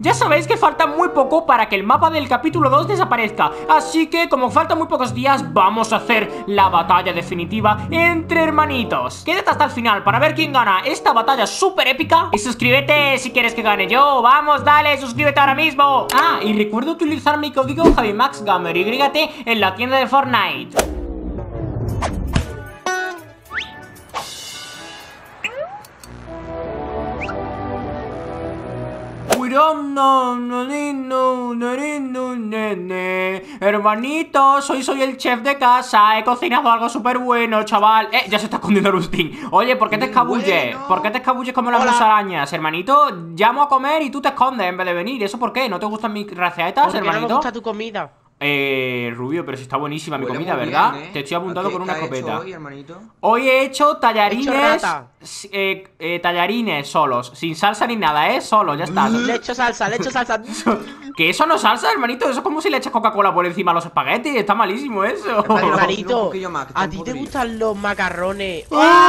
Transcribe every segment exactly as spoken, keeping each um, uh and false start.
Ya sabéis que falta muy poco para que el mapa del capítulo dos desaparezca, así que como faltan muy pocos días vamos a hacer la batalla definitiva entre hermanitos. Quédate hasta el final para ver quién gana esta batalla súper épica y suscríbete si quieres que gane yo. Vamos, dale, suscríbete ahora mismo. Ah, y recuerda utilizar mi código JaviMaxGamer Y en la tienda de Fortnite. Hermanitos, hoy soy el chef de casa. He cocinado algo súper bueno, chaval. Eh, ya se está escondiendo Agustín. Oye, ¿por qué te escabulles? ¿Por qué te escabulles como las musarañas, hermanito? Llamo a comer y tú te escondes en vez de venir. ¿Eso por qué? ¿No te gustan mis recetas, hermanito? No me gusta tu comida. Eh, Rubio, pero si está buenísima mi Huele comida, muy ¿verdad? bien, ¿eh? Te estoy apuntando ¿Qué- con una qué ha hecho escopeta. hoy, hermanito? Hoy he hecho tallarines. He hecho rata. eh, eh, tallarines solos, sin salsa ni nada, ¿eh? Solo, ya está. Le echo salsa, le echo salsa. Que eso no es salsa, hermanito. Eso es como si le echas Coca-Cola por encima a los espaguetis. Está malísimo eso. Hermanito, Un poquillo más, que está ¿a un ti poco te frío. gustan los macarrones?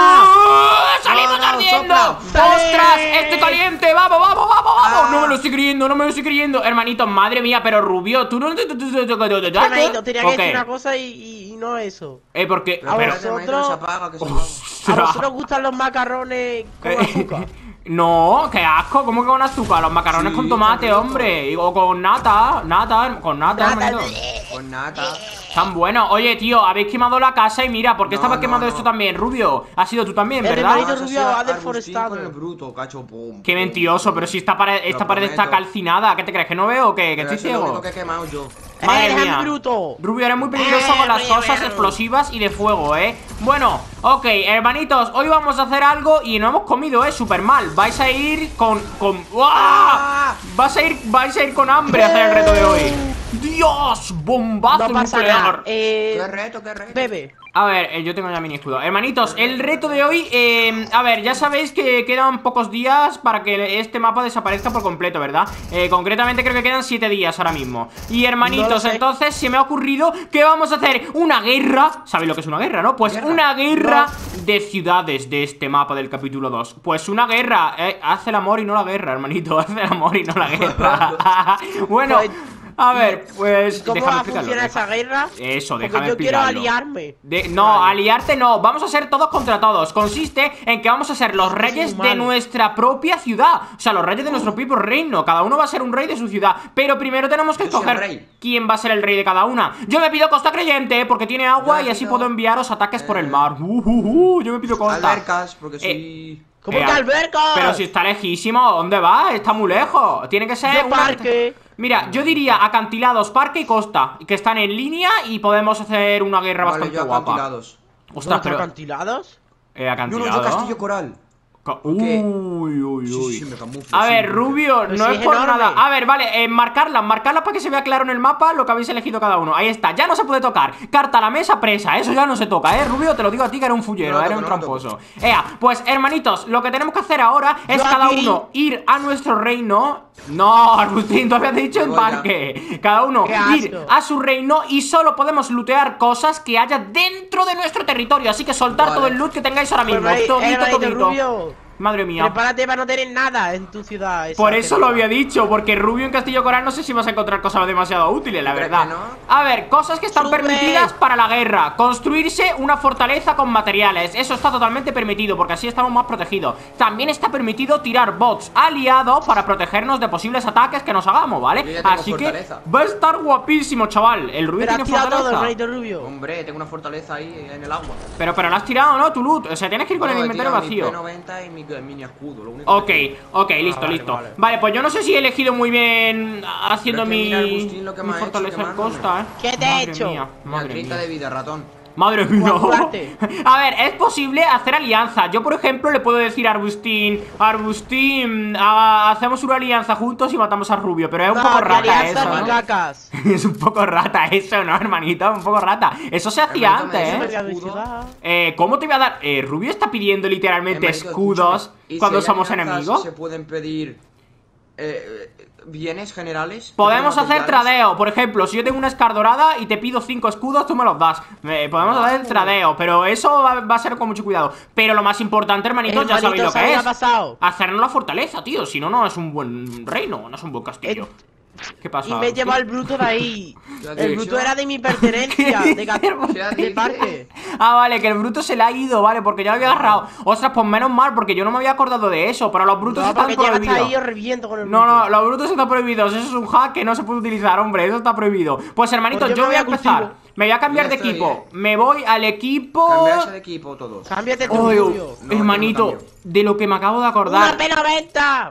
¡Ah! ¡Salimos No, no, ardiendo! sopla. ¡Ostras! ¡Estoy caliente! ¡Vamos, vamos, vamos, vamos! Ah. No me lo estoy creyendo, no me lo estoy creyendo. Hermanito, madre mía, pero Rubio, tú no... Hermanito, tenía que Ok. decir una cosa y, y- y no eso. Eh, porque... Pero A pero- espérate, hermanito, vosotros- que se apaga, que se ¿A apaga. vosotros gustan los macarrones con azúcar? No, qué asco, ¿cómo que con azúcar? Los macarrones Sí, con tomate, está rico. hombre. Y- O con nata, nata, con nata, Nata, hermanito. Con nata. Tan bueno. Oye, tío, habéis quemado la casa y mira, ¿por qué No, estabas no, quemando no. esto también, Rubio? Ha sido tú también, El ¿verdad? hermanito Eso Rubio sea ha Agustín deforestado. con el bruto, cacho, pum, Qué pum. mentiroso, pero si esta pared, Te esta lo pared está prometo. calcinada. ¿Qué te crees? ¿Que no veo o qué? ¿Que Pero estoy eso es lo ciego? único que he quemado yo. Madre ¡Eh, déjame, mía. bruto! Rubio, eres muy peligroso Eh, con las Rubio, cosas Rubio. explosivas y de fuego, ¿eh? Bueno, ok, hermanitos, hoy vamos a hacer algo y no hemos comido, ¿eh? Súper mal. Vais a ir con... con... ¡Uah! Vas a ir, vais a ir con hambre a hacer el reto de hoy. ¡Dios! ¡Bombazo No pasa nuclear! nada. Eh, Qué reto, qué reto. bebe. A ver, eh, yo tengo ya mini escudo. Hermanitos, el reto de hoy, eh, a ver, ya sabéis que quedan pocos días para que este mapa desaparezca por completo, ¿verdad? Eh, concretamente creo que quedan siete días ahora mismo. Y No lo hermanitos, sé. entonces se me ha ocurrido que vamos a hacer una guerra. ¿Sabéis lo que es una guerra, no? Pues Guerra. una guerra de ciudades de este mapa del capítulo dos. Pues una guerra, eh, hace el amor y no la guerra, hermanito. Hace el amor y no la guerra. Bueno, Pues, a ver, pues ¿Cómo déjame va a explicarlo, funcionar deja- esa guerra? Eso, Porque déjame yo quiero explicarlo. aliarme. De- no, aliarte no, vamos a ser todos contra todos. Consiste en que vamos a ser los Es reyes de inhumano. nuestra propia ciudad. O sea, los reyes de nuestro propio reino. Cada uno va a ser un rey de su ciudad. Pero primero tenemos que Yo soy el escoger rey. quién va a ser el rey de cada una. Yo me pido Costa Creyente, ¿eh? Porque tiene agua Yo y así pido, puedo enviaros ataques por el eh, mar. Uh, uh, uh, yo me pido Costa. Albercas, porque soy... ¿Cómo Eh, que alberca? Pero si está lejísimo, ¿dónde va? Está muy lejos. Tiene que ser Yo una- parque. Mira, yo diría acantilados, parque y costa, que están en línea y podemos hacer una guerra Vale, bastante yo guapa. acantilados. Ostras, ¿No pero... acantilados? Eh, No, acantilado. no, yo castillo coral. Ca- ¿Qué? Uy, uy, Sí, uy. sí, sí, me camuflo, A sí, ver, porque- Rubio, Pero no si es es por enorme. nada. A ver, vale, eh, marcarlas, marcarlas para que se vea claro en el mapa lo que habéis elegido cada uno. Ahí está, ya no se puede tocar. Carta a la mesa, presa, eso ya no se toca, ¿eh? Rubio, te lo digo a ti que era un fullero, No lo era toco, un no lo toco. tramposo. Ea, pues, hermanitos, lo que tenemos que hacer ahora es Yo cada aquí. uno ir a nuestro reino. No, Agustín, tú habías dicho en Voy ya. parque. Cada uno Qué ir asco. a su reino y solo podemos lootear cosas que haya dentro de nuestro territorio. Así que soltar Vale. todo el loot que tengáis ahora mismo. Pues, Todito, hermanito todito. Rubio, Madre mía. prepárate para no tener nada en tu ciudad. esa Por eso que lo no. había dicho, porque Rubio en Castillo Coral no sé si vas a encontrar cosas demasiado útiles, la ¿Crees verdad. que no? A ver, cosas que están Sube. permitidas para la guerra. Construirse una fortaleza con materiales. Eso está totalmente permitido, porque así estamos más protegidos. También está permitido tirar bots aliados para protegernos de posibles ataques que nos hagamos, Yo ¿vale? ya tengo Así fortaleza. que va a estar guapísimo, chaval. El Rubio Pero has tiene tirado todo, fortaleza. hermanito Rubio. Hombre, tengo una fortaleza ahí en el agua. Pero, pero lo has tirado, ¿no? Tu loot. O sea, tienes que ir con No, el he inventario tirado mi vacío. P noventa y mi mini escudo, lo único Ok, que ok, listo, vale, listo. vale. Vale, pues yo no sé si he elegido muy bien haciendo Pero es que mi, mira, Agustín, lo que mi me ha hecho fortaleza en quemándome. costa, ¿eh? ¿Qué te he Madre hecho? mía, Una madre treinta mía. de vida, ratón. Madre mía. Guardarte. A ver, es posible hacer alianza. Yo, por ejemplo, le puedo decir a Arbustín, Arbustín, ha- hacemos una alianza juntos y matamos a Rubio. Pero es un No, poco que rata alianza eso, ni ¿no? cacas. Es un poco rata eso, ¿no, hermanito? Un poco rata. Eso se hacía Hermanito, me antes, dice ¿eh? de escudo. ciudad. Eh, ¿cómo te voy a dar? Eh, Rubio está pidiendo literalmente Hermanito, escudos escúchame, ¿y si cuando hay somos alianzas, enemigos. se pueden pedir eh, eh, bienes generales? Podemos ¿Qué hacer materiales? tradeo, por ejemplo, si yo tengo una Scar dorada y te pido cinco escudos, tú me los das. Eh, podemos Ah. hacer tradeo, pero eso va, va a ser con mucho cuidado. Pero lo más importante, hermanitos, ya sabéis Hermanito, lo ¿sabes que qué es. ha pasado? Hacernos la fortaleza, tío, si no, no es un buen reino, no es un buen castillo. ¿Qué pasa? Y me he Agustín? llevado el bruto de ahí. ¿Qué has El dicho? bruto era de mi pertenencia. ¿Qué De, ga- dices? ¿Qué has del dicho? parque. Ah, vale, que el bruto se le ha ido, vale, porque ya lo había agarrado. Ostras, pues menos mal, porque yo no me había acordado de eso. Pero los brutos No, están porque llegaste ahí y prohibidos. os reviento con el No, bruto. no, los brutos están prohibidos. Eso es un hack que no se puede utilizar, hombre. Eso está prohibido. Pues, hermanito, Pues yo yo me voy a voy a empezar. cultivo. Me voy a cambiar Ya de estoy, equipo. eh. Me voy al equipo. Cambiarse de equipo todos. Cámbiate tú, Uy, Rubio. No, yo hermanito, no cambio. de lo que me acabo de acordar. ¡Una P noventa!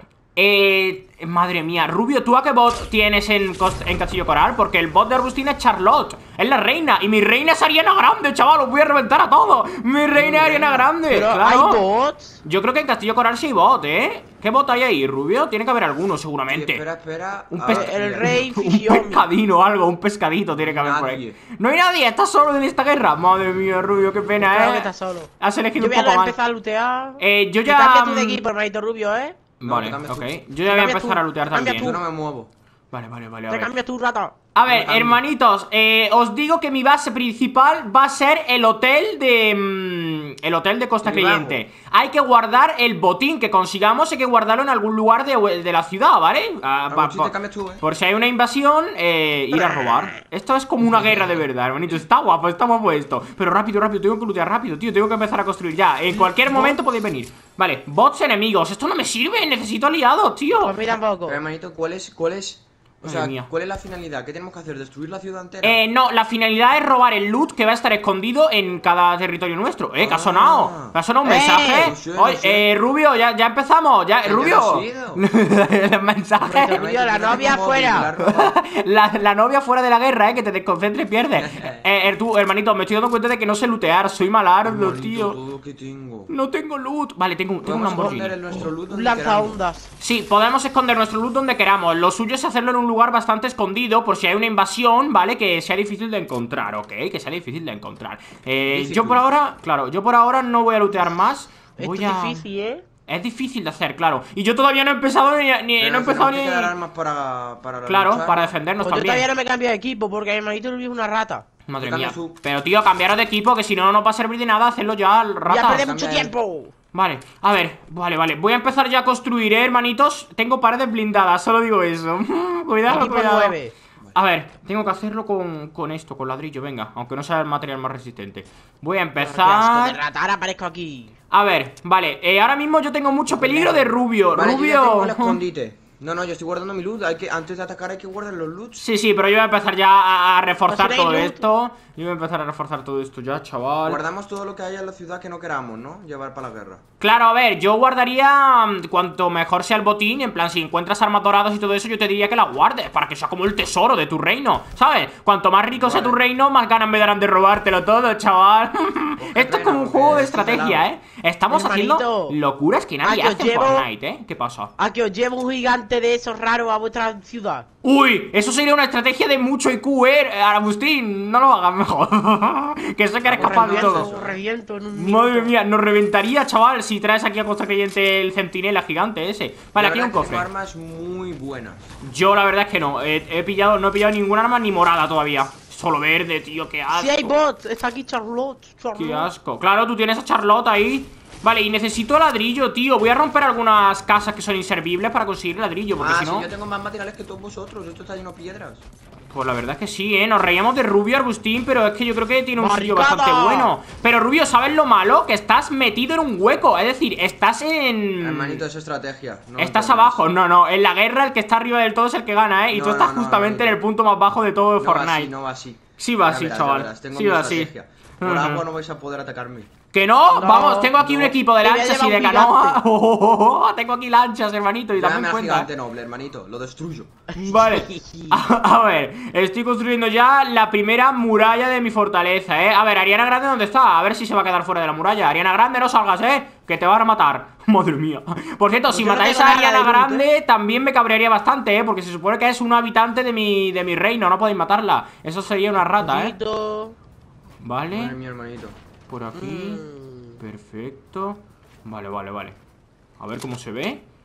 Eh, madre mía, Rubio, ¿tú a qué bot tienes en, Cost- en Castillo Coral? Porque el bot de Arbustín es Charlotte, es la reina. Y mi reina es Ariana Grande, chaval, os voy a reventar a todos. Mi reina es Ariana Grande, Pero claro. hay bots. Yo creo que en Castillo Coral sí hay bot, ¿eh? ¿Qué bot hay ahí, Rubio? Tiene que haber alguno, Sí, seguramente. espera, espera. Un a pez- ver, El mira. rey Un Figión. pescadino o algo, un pescadito tiene que haber por ahí. Nadie. No hay nadie, estás solo en esta guerra. Madre mía, Rubio, qué pena, Claro ¿eh? que estás solo. Has elegido Yo un voy a poco mal. empezar a lootear. Eh, yo Y ya... Cambia tú de equipo, hermanito Rubio, ¿eh? No, Vale, te cambias ok. tú. Yo ya Te voy a cambias empezar tú. a lootear Cambia también. Yo no me muevo. Vale, vale, vale, a Te ver. cambias tu rata. A ver, No cambio. hermanitos, eh, os digo que mi base principal va a ser el hotel de... mm, el hotel de Costa El Creyente. Hay que guardar el botín que consigamos, hay que guardarlo en algún lugar de, de la ciudad, ¿vale? Ah, A pa- ver si pa- te cambias tú, eh. por si hay una invasión, eh, ir a robar. Esto es como una guerra de verdad, hermanito. Está guapo, está guapo esto. Pero rápido, rápido, tengo que lootear rápido, tío. Tengo que empezar a construir ya. En cualquier momento podéis venir. Vale, bots enemigos. Esto no me sirve, necesito aliados, tío. Pues mira un poco. Pero, hermanito, ¿cuál es, cuál es, o Madre sea, mía. cuál es la finalidad? ¿Qué tenemos que hacer? ¿Destruir la ciudad entera? Eh, no, la finalidad es robar el loot que va a estar escondido en cada territorio nuestro. Eh, que ha sonado. Que ha sonado un Eh, mensaje. no sé, no Oye, sé. eh, Rubio, ya, ya empezamos. Ya, ¿Qué Rubio. te has ido? El mensaje. Hombre, Rubio, la novia afuera. La, la novia fuera de la guerra, eh, que te desconcentres y pierdes. eh, eh, tú, hermanito, me estoy dando cuenta de que no sé lootear. Soy malardo, tío. Todo lo que tengo. No tengo loot. Vale, tengo, tengo un Podemos Lamborghini. esconder el nuestro loot Un donde queramos. lanzaondas. Sí, podemos esconder nuestro loot donde queramos. Lo suyo es hacerlo en un lugar bastante escondido, por si hay una invasión, ¿vale? Que sea difícil de encontrar, ¿ok? Que sea difícil de encontrar. Eh, Difícil. yo por ahora, claro, yo por ahora no voy a lootear más. Esto Voy es a... difícil, ¿eh? Es difícil de hacer, claro. Y yo todavía no he empezado ni... ni- Pero no he nos empezado tenemos ni... que quedar armas para, para la Claro, lucha, para ¿no? defendernos Pues yo todavía también. no me cambio de equipo porque mi hermanito Rubio es una rata. Madre Yo mía. también su- Pero tío, cambiaros de equipo, que si no, no va a servir de nada hacerlo ya al Ya rata. perdí mucho Cambia él. tiempo. Vale, a ver, vale, vale. Voy a empezar ya a construir, ¿eh, hermanitos? Tengo paredes blindadas, solo digo eso. Cuidado, Equipo cuidado. nueve. A ver, tengo que hacerlo con, con esto, con ladrillo, venga. Aunque no sea el material más resistente. Voy a Qué asco de empezar. rata, ahora aparezco aquí. A ver, vale, eh, ahora mismo yo tengo mucho peligro de Rubio. Vale, yo ya tengo el Rubio. escondite. No, no, yo estoy guardando mi loot. Hay que, antes de atacar hay que guardar los loots. Sí, sí, pero yo voy a empezar ya a, a reforzar Pues si no todo hay loot. esto. Yo voy a empezar a reforzar todo esto ya, chaval. Guardamos todo lo que haya en la ciudad que no queramos, ¿no? Llevar para la guerra. Claro, a ver, yo guardaría mm, cuanto mejor sea el botín. En plan, si encuentras armas doradas y todo eso, yo te diría que las guardes, para que sea como el tesoro de tu reino, ¿sabes? Cuanto más rico sea Vale. tu reino, más ganas me darán de robártelo todo, chaval. Esto es como un porque juego de esto es estrategia, pelado. ¿eh? Estamos Hermanito. haciendo locuras que nadie Ah, que hace en llevo- Fortnite, ¿eh? ¿Qué pasa? A que os llevo un gigante de esos raros a vuestra ciudad. Uy, eso sería una estrategia de mucho I Q, ¿eh? Agustín, no lo hagas mejor. Que sé que eres Os capaz de reviento, todo. os reviento en un Madre minuto. mía, nos reventaría, chaval, si traes aquí a Costa Creyente el centinela gigante ese. Vale, La aquí hay un verdad es que cofre. tengo armas muy buenas. Yo la verdad es que no, he, he pillado, no he pillado ningún arma ni morada todavía. Solo verde, tío, qué asco. Si hay bots, está aquí Charlotte. Charlotte. Qué asco. Claro, tú tienes a Charlotte ahí. Vale, y necesito ladrillo, tío. Voy a romper algunas casas que son inservibles para conseguir ladrillo, porque Ah, si si no... yo tengo más materiales que todos vosotros. Esto está lleno de piedras. Pues la verdad es que sí, ¿eh? Nos reíamos de Rubio Arbustín, pero es que yo creo que tiene un sitio ¡Barricada! bastante bueno. Pero Rubio, ¿sabes lo malo? Que estás metido en un hueco. Es decir, estás en... Hermanito, es estrategia. no Estás me abajo, pongas. no, no, en la guerra el que está arriba del todo es el que gana, ¿eh? Y No, tú estás no, no, justamente no, en el punto más bajo de todo de No va Fortnite. así, no va así. Sí va Ya así, verás, ya chaval. verás, tengo Sí mi va así. estrategia. Por Ujú. agua no vais a poder atacarme. Que no, No, vamos, tengo aquí no. un equipo de Te voy a lanchas y de llevar un canoa. gigante. Oh, oh, oh, oh, tengo aquí lanchas, hermanito, y Llámame dame al cuenta. gigante ¿eh? noble, hermanito. Lo destruyo. Vale, a, a ver, estoy construyendo ya la primera muralla de mi fortaleza, ¿eh? A ver, Ariana Grande, ¿dónde está? A ver si se va a quedar fuera de la muralla. Ariana Grande, no salgas, ¿eh? Que te van a matar. Madre mía. Por cierto, Pues si yo no matáis tengo a nada Ariana de loot, Grande, también me cabrearía bastante, ¿eh? Porque se supone que es un habitante de mi, de mi reino, no podéis matarla. Eso sería una rata, ¿eh? Ojito. Vale, Madre mía, hermanito. por aquí. Mm. Perfecto. Vale, vale, vale. A ver cómo se ve.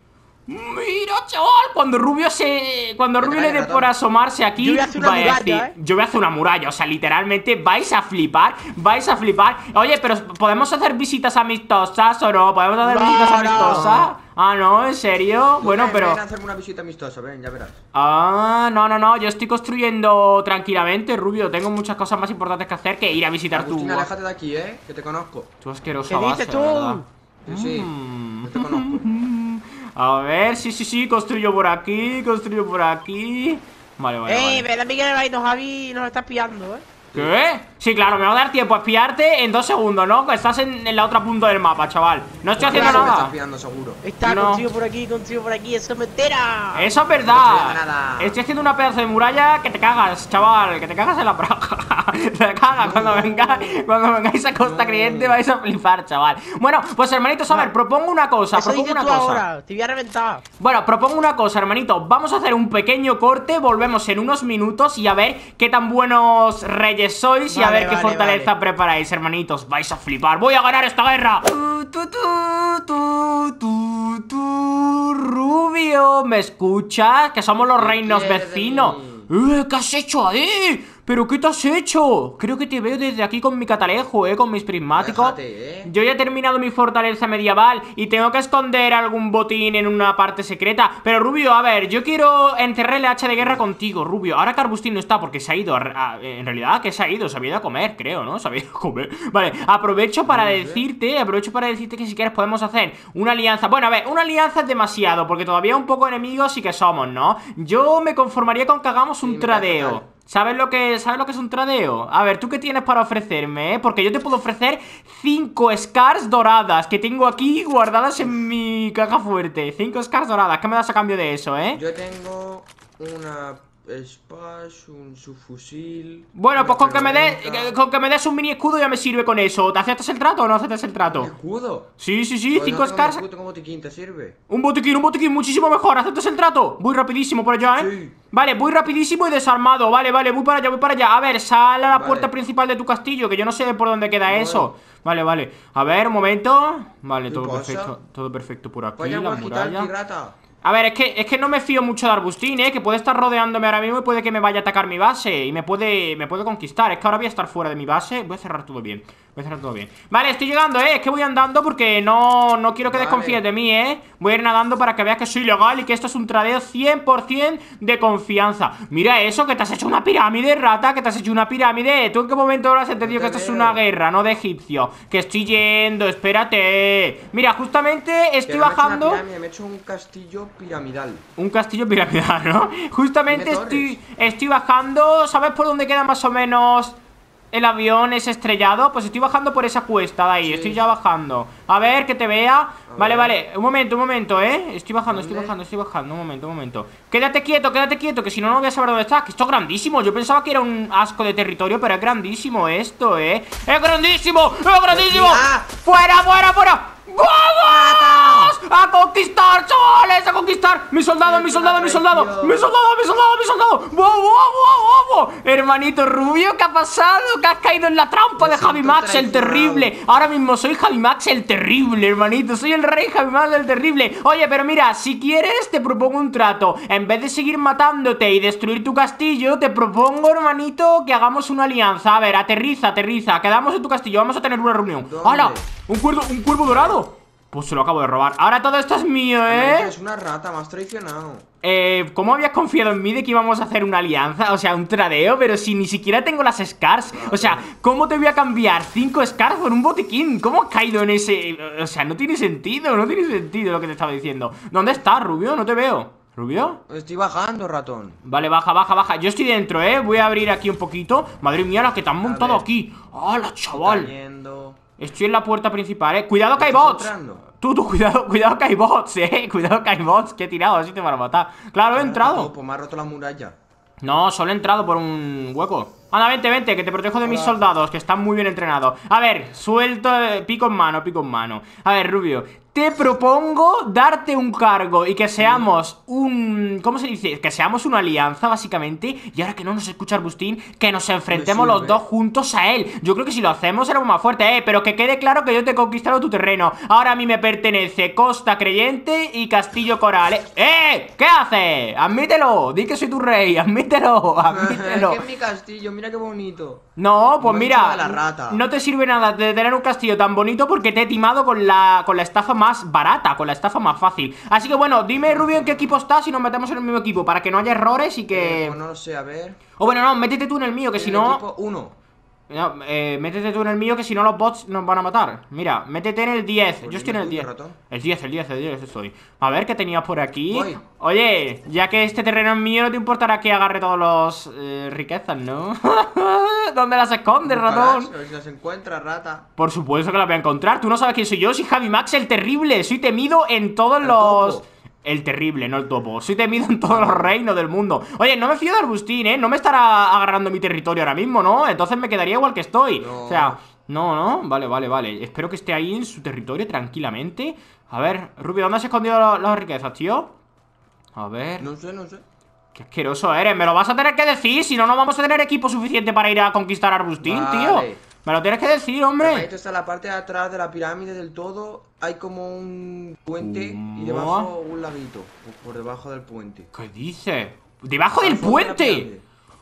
Mira, chaval, cuando Rubio se... Cuando Rubio le dé ratón. por asomarse aquí, Yo voy a hacer una va a muralla, decir, ¿eh? yo voy a hacer una muralla, o sea, literalmente vais a flipar, vais a flipar. Oye, pero ¿podemos hacer visitas amistosas o no? ¿Podemos hacer No, visitas no. amistosas? Ah, no, ¿en serio? Bueno, Ven, pero... Ven a hacerme una visita amistosa, ven, ya verás. Ah, no, no, no, yo estoy construyendo tranquilamente, Rubio. Tengo muchas cosas más importantes que hacer que ir a visitar tu... Agustín, aléjate de aquí, eh, que te conozco. Tu asquerosa ¿Qué base, dices tú? la verdad. Sí, sí, Mm. yo te conozco. A ver, sí, sí, sí, construyo por aquí, construyo por aquí. Vale, vale, Ey, vale. ven a Miguel ahí, nos Javi nos está pillando, eh. ¿Qué? Sí, claro, me va a dar tiempo a espiarte en dos segundos, ¿no? Que estás en, en la otra punta del mapa, chaval. No estoy haciendo Claro, me nada. estás pillando seguro. Está No. contigo por aquí, contigo por aquí, eso es mentira. Eso es No verdad. estoy haciendo nada. Estoy haciendo una pedazo de muralla que te cagas, chaval. Que te cagas en la praja. Te cagas cuando venga, cuando vengáis a Costa No. Cliente vais a flipar, chaval. Bueno, pues hermanitos, a ver, propongo una cosa. Eso Propongo dices una tú cosa. ahora, te voy a reventar. Bueno, propongo una cosa, hermanito. Vamos a hacer un pequeño corte, volvemos en unos minutos y a ver qué tan buenos reyes sois y a Vale, ver qué vale, fortaleza vale. preparáis, hermanitos. Vais a flipar. ¡Voy a ganar esta guerra! Tu, tu, tu, tu, tu, tu, Rubio, ¿me escuchas? Que somos los ¿Qué reinos quieres de vecinos. mí? ¡Eh! ¿Qué has hecho ahí? ¿Pero qué te has hecho? Creo que te veo desde aquí con mi catalejo, eh, con mis prismáticos. Déjate, eh. Yo ya he terminado mi fortaleza medieval y tengo que esconder algún botín en una parte secreta. Pero Rubio, a ver, yo quiero enterrar el hacha de guerra contigo, Rubio. Ahora que Arbustín no está porque se ha ido, a- a- en realidad que se ha ido, se había ido a comer, creo, ¿no? Se había ido a comer. Vale, aprovecho para No sé. decirte, aprovecho para decirte que si quieres podemos hacer una alianza. Bueno, a ver, una alianza es demasiado porque todavía un poco enemigos sí que somos, ¿no? Yo me conformaría con que hagamos un Sí, me parece tradeo. mal. ¿Sabes lo que, ¿Sabes lo que es un tradeo? A ver, ¿tú qué tienes para ofrecerme, eh? Porque yo te puedo ofrecer cinco scars doradas que tengo aquí guardadas en mi caja fuerte. Cinco scars doradas. ¿Qué me das a cambio de eso, eh? Yo tengo una Spash, un subfusil. Bueno, una pues con que me des ferramenta. con que me des un mini escudo ya me sirve con eso. ¿Te aceptas el trato o no aceptas el ¿Un trato? escudo? Sí, sí, sí, Pues cinco no tengo scars. escudo, tengo botiquín, ¿te sirve? Un botiquín, un botiquín, muchísimo mejor. ¿Aceptas el trato? Voy rapidísimo por allá, ¿eh? Sí. Vale, voy rapidísimo y desarmado. Vale, vale, voy para allá, voy para allá. A ver, sal a la Vale. puerta principal de tu castillo, que yo no sé por dónde queda Vale. eso. Vale, vale. A ver, un momento. Vale, ¿Qué todo pasa? perfecto. Todo perfecto por aquí, Vaya la guajita muralla. pirata. A ver, es que, es que no me fío mucho de Arbustín, ¿eh? Que puede estar rodeándome ahora mismo y puede que me vaya a atacar mi base. Y me puede, me puede conquistar. Es que ahora voy a estar fuera de mi base. Voy a cerrar todo bien. Voy a cerrar todo bien. Vale, estoy llegando, ¿eh? Es que voy andando porque no, no quiero que Vale. desconfíes de mí, ¿eh? Voy a ir nadando para que veas que soy legal y que esto es un tradeo cien por cien de confianza. Mira eso, que te has hecho una pirámide, rata. Que te has hecho una pirámide. ¿Tú en qué momento ahora has entendido No que te esto es veo. una guerra, no de egipcio? Que estoy yendo, espérate. Mira, justamente estoy Que no me he hecho una bajando. pirámide, me he hecho un castillo piramidal. Un castillo piramidal, ¿no? Justamente Tiene estoy, estoy bajando. ¿Sabes por dónde queda más o menos el avión ese estrellado? Pues estoy bajando por esa cuesta de ahí. Sí. Estoy ya bajando. A ver, que te vea. Vale, ver. vale. Un momento, un momento, ¿eh? Estoy bajando, estoy ¿Dónde? bajando, estoy bajando. Un momento, un momento. Quédate quieto, quédate quieto, que si no, no voy a saber dónde estás. Que esto es grandísimo. Yo pensaba que era un asco de territorio, pero es grandísimo esto, ¿eh? ¡Es grandísimo! ¡Es grandísimo! ¡Ah! ¡Fuera, fuera, fuera! ¡Vamos! ¡A conquistar, chavales! ¡A conquistar! ¡Mi soldado, mi soldado, mi soldado! ¡Mi soldado, mi soldado, mi soldado! ¡Wow, wow, wow, wow! Hermanito Rubio, ¿qué ha pasado? Que has caído en la trampa Me de Javi siento Max el traicionado. terrible. Ahora mismo soy Javi Max el terrible, hermanito. Soy el rey Javi Max el terrible. Oye, pero mira, si quieres te propongo un trato. En vez de seguir matándote y destruir tu castillo, te propongo, hermanito, que hagamos una alianza. A ver, aterriza, aterriza. Quedamos en tu castillo, vamos a tener una reunión. ¿Dónde? ¡Hala! ¿Un cuervo, un cuervo dorado? Pues se lo acabo de robar. Ahora todo esto es mío, ¿eh? Es una rata, me has traicionado. Eh, ¿cómo habías confiado en mí de que íbamos a hacer una alianza? O sea, un tradeo, pero si ni siquiera tengo las scars. O sea, ¿cómo te voy a cambiar cinco scars por un botiquín? ¿Cómo has caído en ese...? O sea, no tiene sentido, no tiene sentido lo que te estaba diciendo. ¿Dónde estás, Rubio? No te veo. ¿Rubio? Estoy bajando, ratón. Vale, baja, baja, baja. Yo estoy dentro, ¿eh? Voy a abrir aquí un poquito. Madre mía, la que te han montado ver. aquí. ¡Hala, chaval! Cayendo. Estoy en la puerta principal, eh. Cuidado que hay ¿Estás bots. entrando? Tú, tú, cuidado, cuidado que hay bots, eh. Cuidado que hay bots. Que he tirado, así te van a matar. Claro, he entrado. Pues me ha roto la muralla. No, solo he entrado por un hueco. Anda, vente, vente, que te protejo de mis soldados, que están muy bien entrenados. A ver, suelto, eh, pico en mano, pico en mano. A ver, Rubio, te propongo darte un cargo y que seamos un... ¿Cómo se dice? Que seamos una alianza, básicamente. Y ahora que no nos escucha Arbustín, que nos enfrentemos los dos juntos a él. Yo creo que si lo hacemos seremos más fuertes, eh. Pero que quede claro que yo te he conquistado tu terreno. Ahora a mí me pertenece Costa Creyente y Castillo Coral. ¡Eh! ¡Eh! ¿Qué haces? Admítelo. Di que soy tu rey. Admítelo. Admítelo. Es que es mi castillo, mira qué bonito. No, pues Me he mira, echado a la rata. no te sirve nada de tener un castillo tan bonito porque te he timado con la, con la estafa más barata, con la estafa más fácil. Así que bueno, dime, Rubio, en qué equipo estás y nos metemos en el mismo equipo para que no haya errores y que... Eh, pues no lo sé, a ver. O bueno, no, métete tú en el mío, que si no... Equipo uno. No, eh, métete tú en el mío, que si no los bots nos van a matar. Mira, métete en el diez. Pues Yo estoy en el dime tú, diez. ratón. El diez, el diez, el diez estoy. A ver, ¿qué tenías por aquí? Voy. Oye, ya que este terreno es mío, no te importará que agarre todas las eh, riquezas, ¿no? ¿Dónde las escondes, ratón? A ver si las encuentra, rata. Por supuesto que la voy a encontrar. Tú no sabes quién soy yo, soy Javi Max el terrible. Soy temido en todos El los... topo. El terrible, no el topo. Soy temido en todos los reinos del mundo. Oye, no me fío de Arbustín, ¿eh? No me estará agarrando mi territorio ahora mismo, ¿no? Entonces me quedaría igual que estoy. No. O sea, no, no. Vale, vale, vale. Espero que esté ahí en su territorio tranquilamente. A ver, Rubio, ¿dónde has escondido la- las riquezas, tío? A ver... No sé, no sé. Qué asqueroso eres. Me lo vas a tener que decir. Si no, no vamos a tener equipo suficiente para ir a conquistar a Arbustín, Vale. tío. Me lo tienes que decir, hombre. Hermanito, está en la parte de atrás de la pirámide del todo. Hay como un puente ¿Cómo? y debajo un laguito. Por, por debajo del puente. ¿Qué dices? ¡Debajo del Al fondo de la puente! pirámide.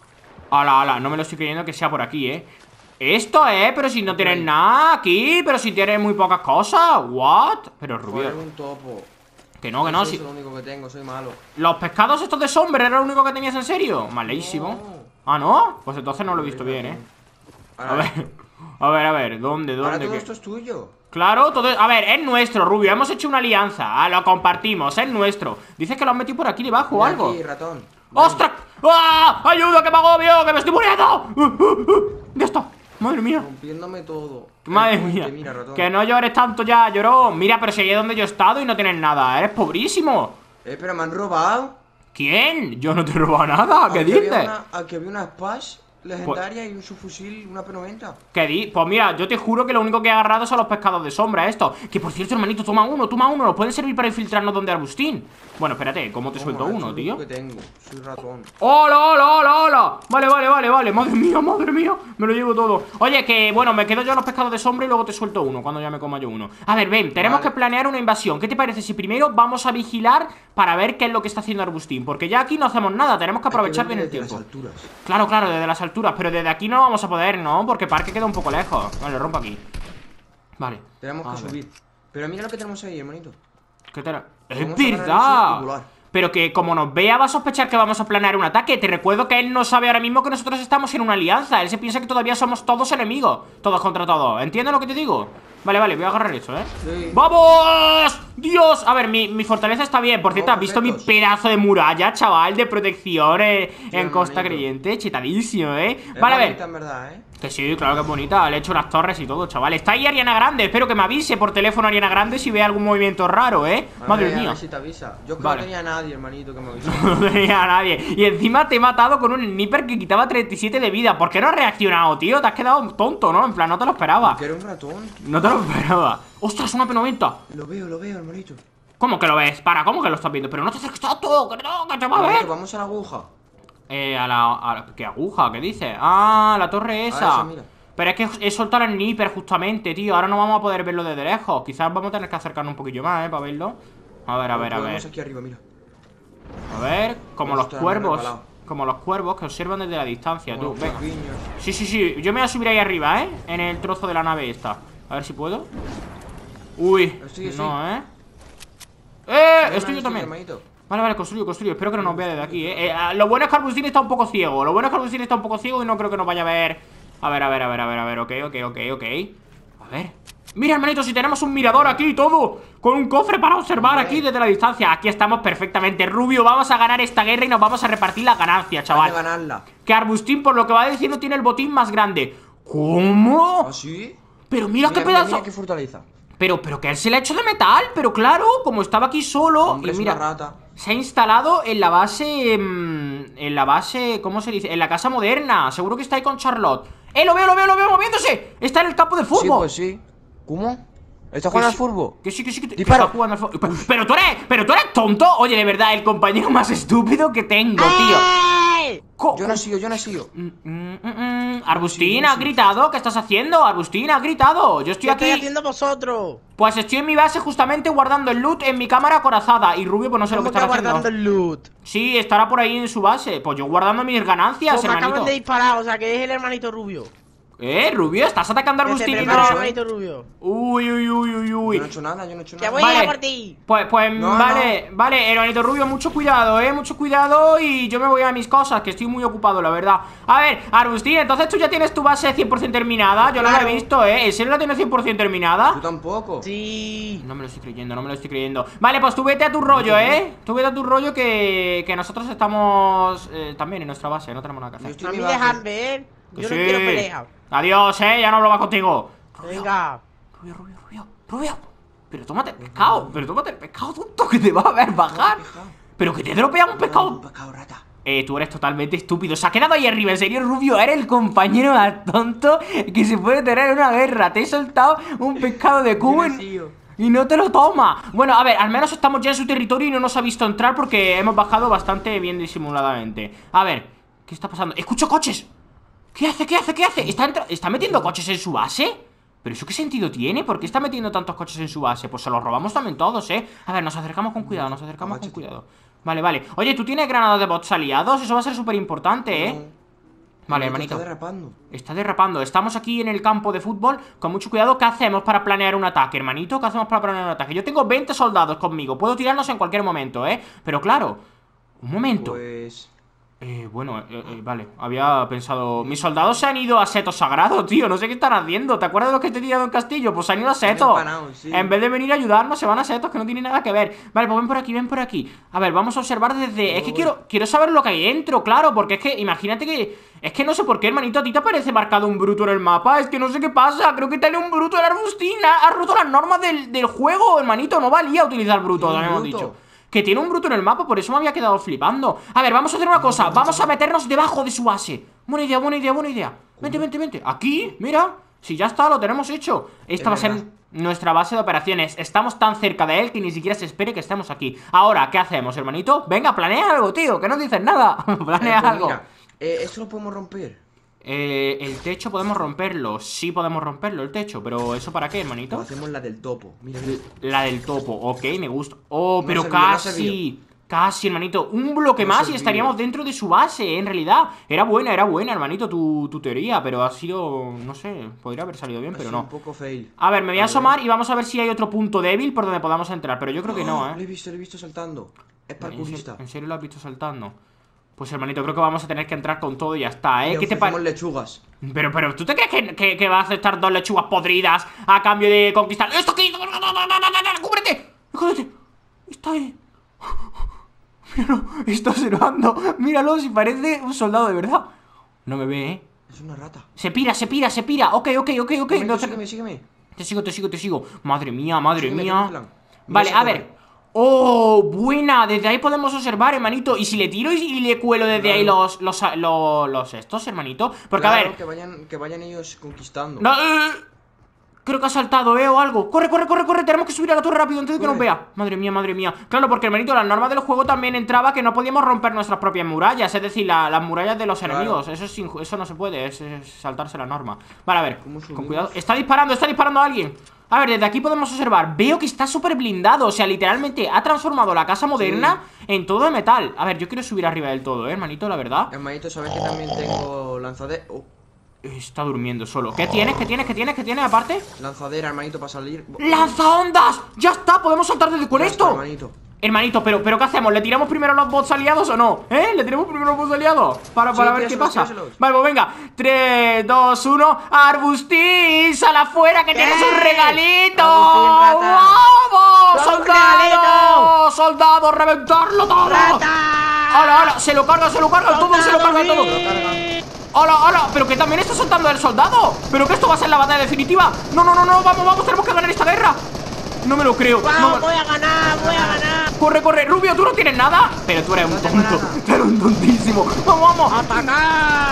Ala, ala, no me lo estoy creyendo que sea por aquí, ¿eh? Esto, ¿eh? Pero si no tienes nada aquí. Pero si tienes muy pocas cosas. ¿What? Pero Rubio, Joder, un topo. que no, que no. Eso Si... es lo único que tengo, soy malo. Los pescados estos de sombra era lo único que tenías en serio. Malísimo. No. Ah, ¿no? Pues entonces no lo he visto bien, ¿eh? Ahora, A ver, a ver, a ver. ¿Dónde, ahora dónde? todo qué? esto es tuyo. Claro, todo... A ver, es nuestro, Rubio. Hemos hecho una alianza. Ah, lo compartimos, es nuestro. Dices que lo han metido por aquí debajo o Mira algo. aquí, ratón. ¡Ostras! ¡Ah! ¡Ayuda, que me agobio! ¡Que me estoy muriendo! ¡Uh, uh, uh! ¿Dónde está? ¡Madre mía! Rompiéndome todo. Madre El puente, mía, mira, ratón. que no llores tanto ya, llorón. Mira, pero si ahí es donde yo he estado y no tienes nada. Eres pobrísimo. Eh, pero me han robado. ¿Quién? Yo no te he robado nada. ¿Qué Aquí dices? había una- Aquí había una Spash legendaria y un subfusil, una P noventa. ¿Qué di? Pues mira, yo te juro que lo único que he agarrado son los pescados de sombra estos. Que por cierto, hermanito, toma uno, toma uno. Nos pueden servir para infiltrarnos donde Arbustín. Bueno, espérate, ¿cómo te suelto Toma, uno, es lo tío? único que tengo. Soy ratón. ¡Hola, hola, hola, hola! Vale, vale, vale, vale. Madre mía, madre mía. Me lo llevo todo. Oye, que bueno, me quedo yo los pescados de sombra y luego te suelto uno cuando ya me coma yo uno. A ver, ven, tenemos Vale. que planear una invasión. ¿Qué te parece si primero vamos a vigilar para ver qué es lo que está haciendo Arbustín? Porque ya aquí no hacemos nada, tenemos que aprovechar bien el Desde las tiempo. alturas. Claro, claro, desde las alturas, pero desde aquí no vamos a poder, ¿no? Porque parque queda un poco lejos. Vale, lo rompo aquí. Vale. Tenemos A que ver. subir. Pero mira lo que tenemos ahí, hermanito. ¿Qué te... Es Vamos a ganar el verdad. y volar. Pero que como nos vea va a sospechar que vamos a planear un ataque. Te recuerdo que él no sabe ahora mismo que nosotros estamos en una alianza. Él se piensa que todavía somos todos enemigos. Todos contra todos. ¿Entiendes lo que te digo? Vale, vale, voy a agarrar eso, ¿eh? Sí. ¡Vamos! ¡Dios! A ver, mi, mi fortaleza está bien. Por cierto, Oh, ¿has visto mi perfectos. pedazo de muralla, chaval? De protección eh, en Costa hermanito. Creyente. Chetadísimo, ¿eh? Es Vale, a ver. bonita, en verdad, ¿eh? Que sí, claro que es bonita. Le he hecho las torres y todo, chaval. Está ahí Ariana Grande. Espero que me avise por teléfono Ariana Grande si ve algún movimiento raro, ¿eh? A Madre ver, a mía. ver si te avisa. Yo es que Vale. no tenía a nadie, hermanito, que me avise. No tenía a nadie. Y encima te he matado con un sniper que quitaba treinta y siete de vida. ¿Por qué no has reaccionado, tío? Te has quedado tonto, ¿no? En plan, no te lo esperaba. Que era un ratón. No te lo esperaba. ¡Ostras, una P noventa! Lo veo, lo veo, hermanito. ¿Cómo que lo ves? Para, ¿cómo que lo estás viendo? Pero no te acerques tanto, que no, que te va a Hermanito, ver. vamos a la aguja. Eh, a la, a la- ¿Qué aguja? ¿Qué dices? Ah, la torre esa. esa, mira. Pero es que he soltado el sniper justamente, tío. Ahora no vamos a poder verlo desde lejos. Quizás vamos a tener que acercarnos un poquillo más, ¿eh? Para verlo. A ver, a ver, a Podemos ver. aquí arriba, mira. A ver, como los Ostras, cuervos. me he resbalado. Como los cuervos que observan desde la distancia, Como tú. los Venga. corpiños. Sí, sí, sí. Yo me voy a subir ahí arriba, ¿eh? En el trozo de la nave esta. A ver si puedo. Uy. Estoy así. No, ¿eh? ¡Eh! Mira, Estoy yo estoy, también. hermanito. Vale, vale, construyo, construyo. Espero que no nos vea desde aquí, ¿eh? Eh, lo bueno es que Arbustín está un poco ciego. Lo bueno es que Arbustín está un poco ciego y no creo que nos vaya a ver. A ver, a ver, a ver, a ver, a ver. Ok, ok, ok, ok. A ver. Mira, hermanito, si tenemos un mirador aquí y todo. Con un cofre para observar Hombre. aquí desde la distancia. Aquí estamos perfectamente. Rubio, vamos a ganar esta guerra y nos vamos a repartir las ganancias, Hay chaval. que ganarla. Que Arbustín, por lo que va diciendo, tiene el botín más grande. ¿Cómo? ¿Ah, sí? Pero mira, qué Mira, mira, pedazo. mira qué fortaleza. Pero, pero que él se le ha hecho de metal. Pero claro, como estaba aquí solo. Hombre, y es mira, una rata. se ha instalado en la base. mm, En la base. ¿Cómo se dice? En la casa moderna. Seguro que está ahí con Charlotte. ¡Eh, lo veo, lo veo, lo veo moviéndose! Está en el campo de Sí, fútbol. pues sí. ¿Cómo? ¿Estás Que jugando al sí- fútbol? Que sí, que sí, que, que Disparo. está jugando al fútbol. Pero, pero tú eres, pero tú eres tonto. Oye, de verdad, el compañero más estúpido que tengo, tío. ¡Ey! Co- Yo no sigo, yo no sigo. Mm, mm, mm, mm. Arbustín, Sí, ¿has sí. gritado? ¿Qué estás haciendo? Arbustín, ¿has gritado? Yo estoy ¿Qué aquí. estáis haciendo vosotros? Pues estoy en mi base justamente guardando el loot en mi cámara acorazada. Y Rubio, pues no sé lo que ¿Cómo que estará guardando haciendo. el loot? Sí, estará por ahí en su base. Pues yo guardando mis ganancias, Pues me hermanito. acaban de disparar, o sea que es el hermanito rubio. ¿Eh, Rubio? ¿Estás atacando a Que se Arbustín y prepara el no? hermanito rubio. Uy, uy, uy, uy, uy. Yo no he hecho nada, yo no he hecho Que nada. voy Vale. a ir a por ti. Pues, pues, No, vale, vale, hermanito Rubio, mucho cuidado, eh, mucho cuidado. Y yo me voy a mis cosas, que estoy muy ocupado, la verdad. A ver, Arbustín, entonces tú ya tienes tu base cien por ciento terminada. Yo no la he Claro. visto, eh. ¿En serio la tienes cien por ciento terminada? Tú tampoco. Sí. No me lo estoy creyendo, no me lo estoy creyendo. Vale, pues tú vete a tu rollo, eh. Tú vete a tu rollo que, que nosotros estamos eh, también en nuestra base, no tenemos nada que Yo hacer. estoy A en mí mi base. dejadme, ¿eh? Que Yo no sí. quiero pelea. Adiós, eh, ya no hablo más contigo. Venga. Rubio, Rubio, Rubio, Rubio. Pero tómate el pescado, pero tómate el pescado, tonto, que te va a ver bajar. pescado. Pero que te dropea un Un pescado. pescado, rata. Eh, tú eres totalmente estúpido. Se ha quedado ahí arriba. En serio, Rubio, eres el compañero más tonto que se puede tener en una guerra. Te he soltado un pescado de cubo Yo no y- sigo. y no te lo toma. Bueno, a ver, al menos estamos ya en su territorio y no nos ha visto entrar porque hemos bajado bastante bien disimuladamente. A ver, ¿qué está pasando? ¡Escucho coches! ¿Qué hace? ¿Qué hace? ¿Qué hace? ¿Está, entra- ¿Está metiendo coches en su base? ¿Pero eso qué sentido tiene? ¿Por qué está metiendo tantos coches en su base? Pues se los robamos también todos, ¿eh? A ver, nos acercamos con cuidado, nos acercamos con cuidado. Vale, vale. Oye, ¿tú tienes granadas de bots aliados? Eso va a ser súper importante, ¿eh? No. Vale, Está hermanito. derrapando. Está derrapando. Estamos aquí en el campo de fútbol. Con mucho cuidado. ¿Qué hacemos para planear un ataque, hermanito? ¿Qué hacemos para planear un ataque? Yo tengo veinte soldados conmigo. Puedo tirarnos en cualquier momento, ¿eh? Pero claro. Un momento. Pues... Eh, bueno, eh, eh, vale. Había pensado... Mis soldados se han ido a Seto Sagrado, tío. No sé qué están haciendo. ¿Te acuerdas de los que te he tirado en castillo? Pues se han ido a Seto. empanado, sí. En vez de venir a ayudarnos, se van a Setos, que no tiene nada que ver. Vale, pues ven por aquí, ven por aquí. A ver, vamos a observar desde... Es que Voy. quiero, quiero saber lo que hay dentro, claro. Porque es que, imagínate que... Es que no sé por qué, hermanito, a ti te aparece marcado un bruto en el mapa. Es que no sé qué pasa. Creo que tiene un bruto en la Arbustina. Has roto las normas del, del juego, hermanito. No valía utilizar bruto, ¿Tiene lo un hemos bruto? dicho. Que tiene un bruto en el mapa, por eso me había quedado flipando. A ver, vamos a hacer una cosa. Vamos a meternos debajo de su base. Buena idea, buena idea, buena idea. Vente, vente, vente. Aquí, mira. Si ya está, lo tenemos hecho. Esta Es va a ser verdad. nuestra base de operaciones. Estamos tan cerca de él que ni siquiera se espere que estemos aquí. Ahora, ¿qué hacemos, hermanito? Venga, planea algo, tío. Que no dices nada. Planea Eh, pues algo. mira, eh, esto lo podemos romper. Eh, el techo podemos romperlo. Sí podemos romperlo, el techo. Pero ¿eso para qué, hermanito? Pues hacemos la del topo. Mira, mira. La del topo, ok, me gusta. Oh, No pero ha servido, no ha casi, servido. casi, hermanito. Un bloque No ha más y servido. estaríamos dentro de su base, ¿eh? En realidad. Era buena, era buena, hermanito, tu, tu teoría. Pero ha sido, no sé, podría haber salido bien, Ha pero sido no. un poco fail. A ver, me voy a A asomar ver. y vamos a ver si hay otro punto débil por donde podamos entrar. Pero yo creo que no, Lo he ¿eh? visto, lo he visto saltando. Es ¿En parkourista. serio, ¿En serio lo has visto saltando? Pues, hermanito, creo que vamos a tener que entrar con todo y ya está, ¿eh? Le ¿Qué te ofrecemos parece? lechugas. Pero, pero, ¿tú te crees que, que, que va a aceptar dos lechugas podridas a cambio de conquistar? ¡Esto aquí! ¡Cúbrete! ¡Cúbrete! Está ahí. Míralo, está observando. Míralo, si parece un soldado de verdad. No me ve, ¿eh? Es una rata. Se pira, se pira, se pira. Ok, ok, ok, ok. Momento, No te- sígueme, sígueme. Te sigo, te sigo, te sigo. Madre mía, madre Sígueme, mía. tengo plan. Vale, Mira a ese ver. Oh, buena. Desde ahí podemos observar, hermanito. Y si le tiro y, y le cuelo desde ahí Claro. los, los, los, los estos, hermanito. Porque, Claro, a ver. que vayan, que vayan ellos conquistando. No, eh, creo que ha saltado, ¿eh? O algo. Corre, corre, corre, corre. Tenemos que subir a la torre rápido antes de que nos Corre. vea. Madre mía, madre mía. Claro, porque, hermanito, las normas del juego también entraba que no podíamos romper nuestras propias murallas. Es decir, la- las murallas de los Claro. enemigos. Eso, es inju- eso no se puede, es, es saltarse la norma. Vale, a ver. ¿Cómo Con subimos? cuidado. Está disparando, está disparando a alguien. A ver, desde aquí podemos observar. Veo que está súper blindado. O sea, literalmente ha transformado la casa moderna en todo de metal. A ver, yo quiero subir arriba del todo, ¿eh, hermanito? La verdad. Hermanito, sabes que también tengo lanzadera. Oh, Está durmiendo solo. ¿Qué tienes? ¿Qué tienes? ¿Qué tienes? ¿Qué tienes aparte? lanzadera, hermanito, para salir. ¡Lanzaondas! ¡Ya está! ¡Podemos saltar desde con Ya esto! está, hermanito. Hermanito, pero, pero ¿qué hacemos? ¿Le tiramos primero a los bots aliados o no? ¿Eh? ¿Le tiramos primero a los bots aliados? Para, Sí, para ver qué tíraselos, pasa. tíraselos. Vale, pues venga. tres, dos, uno. ¡Arbustín! ¡Sal afuera que tienes un ¡Eh! regalito! Arbustín, rata. ¡Vamos! ¡Toma un ¡Soldados! ¡Soldados! ¡Reventarlo todo! ¡Rata! ¡Hala, hala! ¡Se lo carga, se lo carga todo! ¡Se lo carga todo! ¡Soldado! ¡Hola, hola! ¿Pero que también está soltando el soldado? ¿Pero que esto va a ser la batalla definitiva? ¡No, no, no, no! ¡Vamos, vamos! ¡Tenemos que ganar esta guerra! No me lo creo. ¡Vamos, No me- voy a ganar, voy a ganar! Corre, corre, Rubio, ¿tú no tienes nada? Pero tú eres un No tengo tonto. nada. Tú eres un tontísimo. Vamos, vamos. ¡Atacar!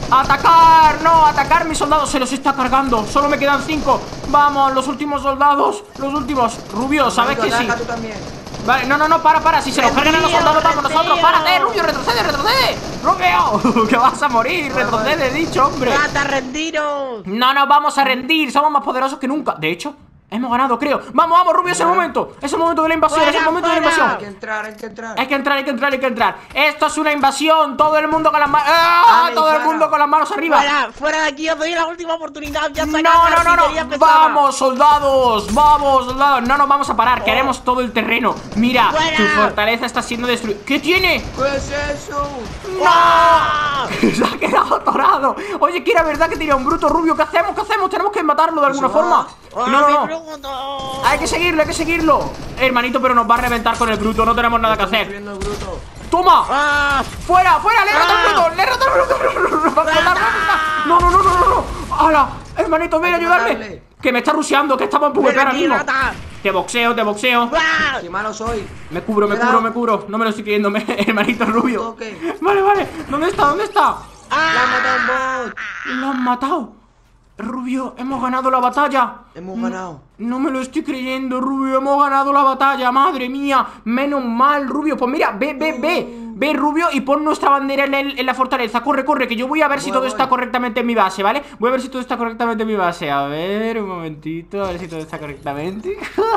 ¡Atacar! ¡No! ¡Atacar! Mis soldados se los está cargando. Solo me quedan cinco. Vamos, los últimos soldados. Los últimos. Rubio, ¿sabes que sí? Tú también. Vale, no, no, no, para, para. Si se los cargan a los soldados, vamos nosotros. ¡Párate, Rubio! ¡Retrocede, retrocede! ¡Rubio! ¡Que vas a morir! ¡Retrocede, he dicho, hombre! ¡Trata, rendiros! No nos vamos a rendir. Somos más poderosos que nunca. De hecho, hemos ganado, creo. Vamos, vamos, Rubio, es el momento. Es el momento de la invasión, Fuera, es el momento de la fuera. invasión. Hay que entrar, hay que entrar. Hay que entrar, hay que entrar, hay que entrar. Esto es una invasión. Todo el mundo con las manos. ¡Ah! Dale, Todo el fuera. mundo con las manos arriba. Fuera, fuera de aquí, os doy la última oportunidad. Ya No, sacad no, no, artillería no. pesada. Vamos, soldados. Vamos, soldados. No nos vamos a parar. Queremos todo el terreno. Mira, Fuera. tu fortaleza está siendo destruida. ¿Qué tiene? ¿Qué es eso? ¡Ah! Se ha quedado atorado. Oye, que era verdad que tenía un bruto, Rubio. ¿Qué hacemos? ¿Qué hacemos? Tenemos que matarlo de alguna se va. forma. ¡Ah, No, no, mi no. bruto! Hay que seguirlo, hay que seguirlo. Hermanito, pero nos va a reventar con el bruto. No tenemos nada que Estamos hacer. subiendo el bruto. ¡Toma! ¡Ah! ¡Fuera, fuera! ¡Le he roto ¡Ah! el bruto! ¡Le he roto el bruto! ¡Va a explotar, va a explotar! ¡No, no, no, no, no! no! ¡Hala! Hermanito, ven a Hay que ayudarme. matarle. Que me está rusheando, que estamos en ¡Ven PvP ahora aquí, mismo. rata! Te boxeo, te boxeo. ¡Ah! ¡Qué malo soy! Me cubro, me Cuidado. cubro, me cubro. No me lo estoy creyendo, me- hermanito Rubio. Toque. Vale, vale. ¿Dónde está? ¿Dónde está? ¡La han matado un bot! Lo han matado. Rubio, hemos ganado la batalla. Hemos ganado. No me lo estoy creyendo, Rubio. Hemos ganado la batalla, madre mía. Menos mal, Rubio. Pues mira, ve, ve, ve. Ve, Rubio, y pon nuestra bandera en, el- en la fortaleza. Corre, corre, que yo voy a ver si Voy, todo voy. está correctamente en mi base, ¿vale? Voy a ver si todo está correctamente en mi base. A ver, un momentito, a ver si todo está correctamente.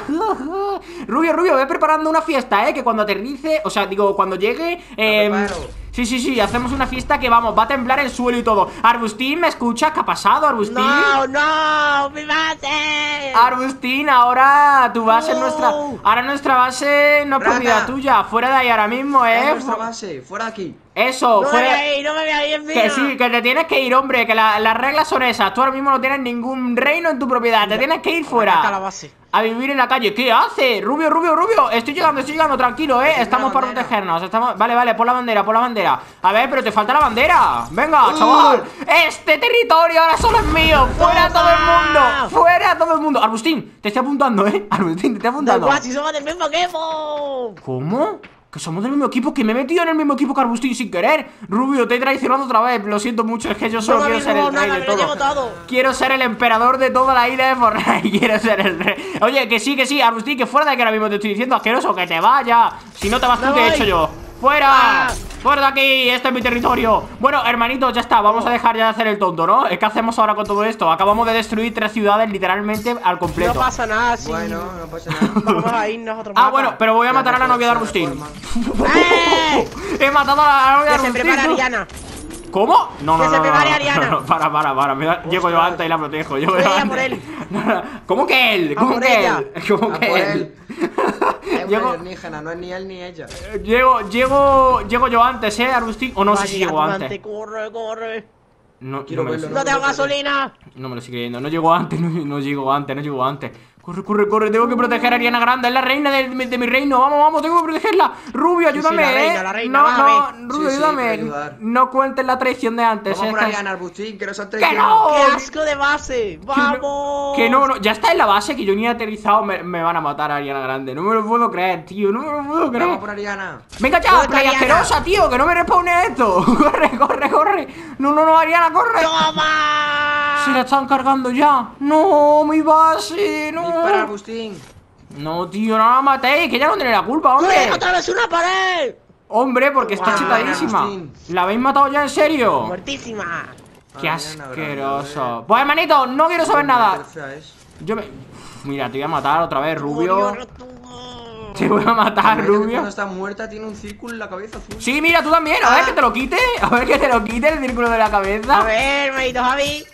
Rubio, Rubio, ve preparando una fiesta, ¿eh? Que cuando aterrice, o sea, digo, cuando llegue... Eh, preparo. sí, sí, sí, hacemos una fiesta que, vamos, va a temblar el suelo y todo. Arbustín, ¿me escucha? ¿Qué ha pasado, Arbustín? ¡No, no! ¡Mi base! Arbustín, ahora tu base es No. nuestra. Ahora nuestra base no es Rata. propiedad tuya. Fuera de ahí ahora mismo, Es eh. nuestra Fu- base, fuera de aquí. Eso, ¡No me fuera. voy a ir, no me voy a ir, es mía! Que sí, que te tienes que ir, hombre. Que la- las reglas son esas. Tú ahora mismo no tienes ningún reino en tu propiedad. Te tienes que ir Acá fuera. la base. A vivir en la calle. ¿Qué hace? Rubio, Rubio, Rubio. Estoy llegando, estoy llegando, tranquilo, eh. Estoy Estamos con la para bandera. protegernos. Estamos. Vale, vale, pon la bandera, pon la bandera. A ver, pero te falta la bandera. Venga, Uh. chaval. Este territorio ahora solo es mío. Fuera Toma. todo el mundo. Fuera todo el mundo. Arbustín, te estoy apuntando, eh. Arbustín, te estoy ¡Da apuntando. igual, si somos del mismo equipo! ¿Cómo? Que somos del mismo equipo, que me he metido en el mismo equipo que Arbustín sin querer. Rubio, te he traicionado otra vez. Lo siento mucho, es que yo solo No me quiero habéis ser el robado rey nada, de me lo llevo todo. todo. Quiero ser el emperador de toda la isla de Fortnite. Quiero ser el rey. Oye, que sí, que sí, Arbustín, que fuera de que ahora mismo te estoy diciendo, asqueroso, que te vaya. Si no te vas tú, Me te he voy. hecho yo. ¡Fuera! Ah. ¡Fuera de aquí! Este es mi territorio. Bueno, hermanitos, ya está. Vamos a dejar ya de hacer el tonto, ¿no? ¿Qué hacemos ahora con todo esto? Acabamos de destruir tres ciudades literalmente al completo. No pasa nada, sí. Bueno, no pasa nada. Vamos a irnos a otro Ah, mapa. bueno, pero voy a La matar a la mejor novia de se Arbustín. reforma. ¡Eh! He matado a la, a la novia de Que se Arbustín. prepara ¿no? Ariana. ¿Cómo? No, no, Que no, se no, prepare no, Ariana. no, no, para, para, para. Me da- llego yo Ostras. antes y la protejo. Llego Voy yo a antes. por él. No, no, ¿cómo que él? A ¿Cómo por que ella. él? ¿Cómo A que por él? él. Es un Llego, alienígena, no es ni él ni ella. llego, llego, llego yo antes, ¿eh, Arbustín? O no Va sé a si llegar llego tu antes. amante, Corre, corre. No, Quiero no, me lo, verlo. ¡No tengo gasolina! no me lo estoy creyendo. No llego antes, no, no llego antes, no llego antes. Corre, corre, corre. Tengo que proteger a Ariana Grande. Es la reina de, de mi reino. Vamos, vamos, tengo que protegerla. Rubio, Sí, sí, ayúdame, la reina, eh. la reina, no, vas a no, ver. Rubio, Sí, sí, ayúdame. para ayudar. No cuentes la traición de antes. Vamos eh, por que- Ariana, Arbustín, que nos han ¡Que traicionado. no! ¡Qué asco de base! Que ¡Vamos! no, que no, no, ya está en la base, que yo ni he aterrizado, me, me van a matar a Ariana Grande. No me lo puedo creer, tío, no me lo puedo creer. Vamos por Ariana. Venga ya, ¿Dónde está playa Ariana? asquerosa, tío, que no me respawne esto. Corre, corre, corre. No, no, no, Ariana, corre. ¡Toma! Se la están cargando ya. No, mi base, no. Dispara, Arbustín. No, tío, no la matéis, que ya no tiene la culpa, hombre. ¡Uy, otra vez una pared! Hombre, porque está Guau, chetadísima. Agustín. ¿La habéis matado ya en serio? ¡Muertísima! Qué Ariana asqueroso. Grande. Pues, hermanito, no quiero saber nada. Qué fea es. Yo me... Uf, mira, te voy a matar otra vez, Rubio. Murió Rotundo. Te voy a matar, Mira que Rubio. Cuando está muerta tiene un círculo en la cabeza azul. Sí, mira, tú también. A ver que te lo quite. A ver que te lo quite el círculo de la A cabeza. ver, hermanito Javi.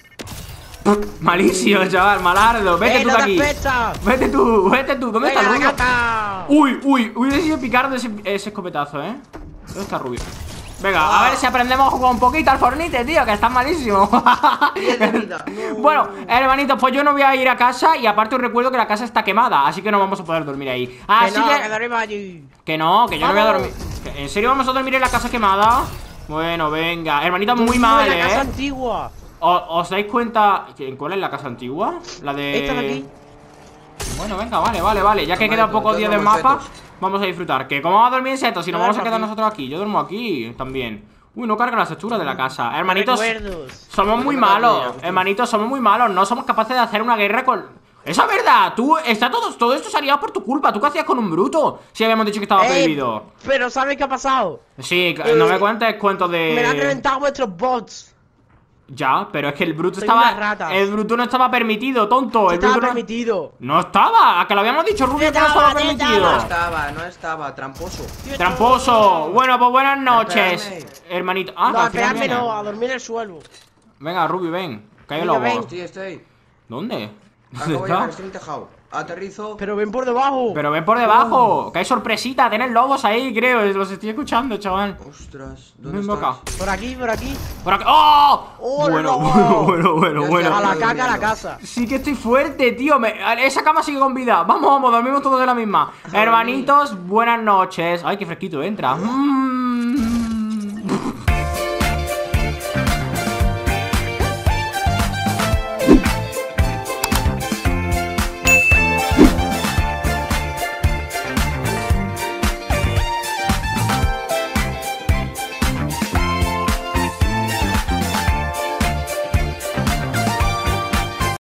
Malísimo, chaval, malardo. Vete Eh, tú no de te aquí. aspechas. Vete tú, vete tú. ¿Dónde está Venga, Rubio? gata. Uy, uy, hubiese sido picar de ese, ese escopetazo, ¿eh? ¿Dónde está Rubio? Venga, a ver si aprendemos a jugar un poquito al Fornite, tío, que está malísimo. Diez de vida. Bueno, hermanitos, pues yo no voy a ir a casa. Y aparte os recuerdo que la casa está quemada, así que no vamos a poder dormir ahí. Así que no, que... que dormimos allí. Que no, que yo no voy a Vamos. dormir. ¿En serio vamos a dormir en la casa quemada? Bueno, venga, hermanita, muy mal, la casa ¿eh? antigua. ¿Os, os dais cuenta? ¿En cuál es la casa antigua? La de... Esta de aquí. Bueno, venga, vale, vale, vale. Ya que Vale, quedan pues pocos yo días del duermo en mapa, setos. vamos a disfrutar. Que cómo vamos a dormir en setos si nos Yo vamos a duermo quedar aquí. nosotros aquí. Yo duermo aquí también. Uy, no cargan las texturas de la casa. Hermanitos, Recuerdos. somos muy malos. Hermanitos, somos muy malos. No somos capaces de hacer una guerra con... Esa es verdad. Tú, está todo, todo esto salía por tu culpa. ¿Tú qué hacías con un bruto? Si habíamos dicho que estaba Eh, prohibido. Pero ¿sabes qué ha pasado? Sí, no me cuentes cuentos Me la han de... reventado vuestros bots. Ya, pero es que el bruto Soy estaba... unas ratas. El bruto no estaba permitido, tonto. El Estaba bruto no... permitido. No estaba, a que lo habíamos dicho, Rubio, que no Estaba, estaba estaba. permitido. No estaba, no estaba, tramposo. Tramposo. Bueno, pues buenas noches, Esperadme. hermanito. Ah, No, al final esperadme viene. no, a dormir en el suelo. Venga, Rubio, ven. Que hay Venga, lobo. ven. Estoy, estoy. ¿Dónde? ¿Dónde Acabo de llegar, está? estoy en el tejado. Aterrizo. Pero ven por debajo. Pero ven por debajo, que hay sorpresita. Tienes lobos ahí, creo. Los estoy escuchando, chaval. Ostras, ¿dónde Ven estás? acá. Por aquí, por aquí. Por aquí. ¡Oh! ¡Oh, bueno, no! bueno, bueno, bueno, Ya bueno. A la Estoy caca a la durmiendo. casa. Sí que estoy fuerte, tío. Me- Esa cama sigue con vida. Vamos, vamos, dormimos todos de la misma. Hermanitos, buenas noches. Ay, qué fresquito entra. Mm,